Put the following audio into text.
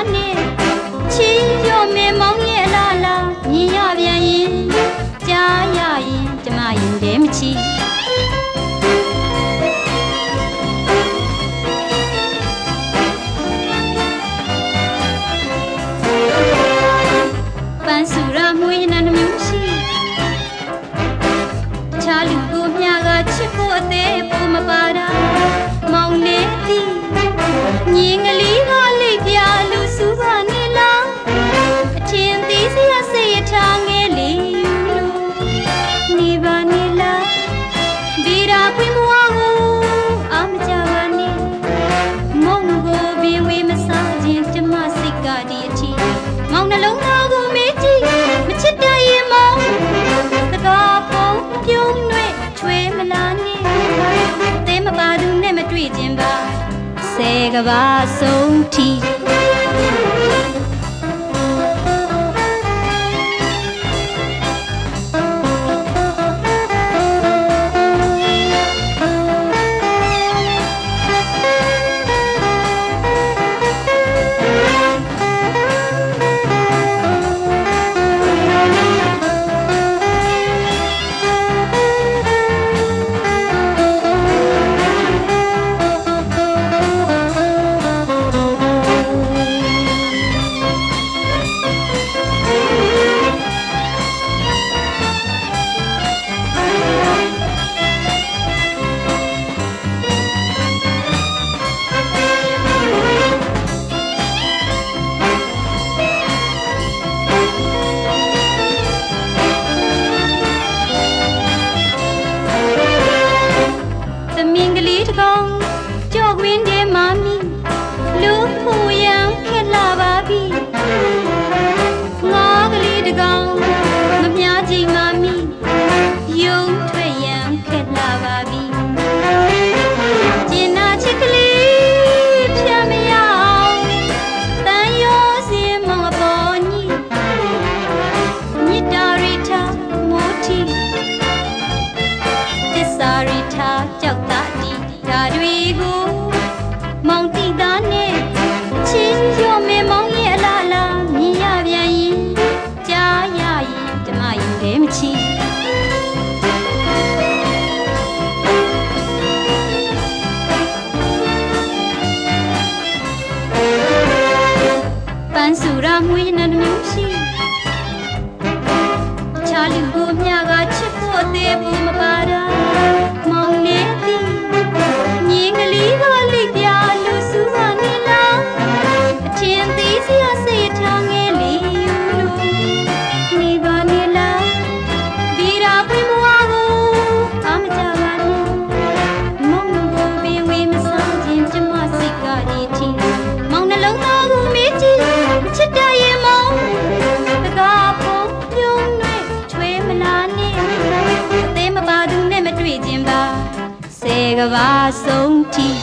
နဲ့ချီရောမဲမောင်ရဲ့လာလာမြင်ရပြန်ရင်ကြားရရင်ကျမရင်တဲမချီပန်းစုရမွေးနန်းမျိုးရှိချာလူကိုမြကချစ်ဖို့အသေးပုံမပါတာမောင်နေသည်ညီငလေးကလိပ်ပြလူစုပါနေလားအချင်းသေးစရာစိတ်ထားငယ်လေးယူလို့နေပါနေလားဗီရာခွင်မဝကိုအာမကြပါနဲ့မုံကိုပင်ဝေးမစားခြင်းကျမစိတ်ကဒီအထိမောင်နှလုံးသားကိုမေးကြည့်မချစ်တတ်ရင်မောင်တကားပုံပြုံးနှွဲ့ချွေးမလားနဲ့သဲမပါသူနဲ့မတွေ့ခြင်းပါဆယ်ကဘာဆုံးထီပန်းစုရမွေးနန်းမျိုးရှိချာလူကိုမြကချစ်ဖို့အသေးပုံမပါတာမောင်နေသည်ညီငလေးကလိပ်ပြလူစုပါနေလားအချင်းသေးစရာစိတ်ထားငယ်လေးယူလို့နေပါနေလားဗီရာပွင့်မဝကိုအာမကြပါနဲ့မောင်ကိုပင်ဝေးမစားခြင်းကျမစိတ်ကဒီထိမောင်နှလုံးသားကိုမေးကြည့်ချစ်တတ်ရင်မောင်တကားပုံပြုံးနှွဲ့ချွေးမလားနဲ့အသေးမပါသူနဲ့မတွေ့ခြင်းပါဆယ်ကဘာဆုံးထီ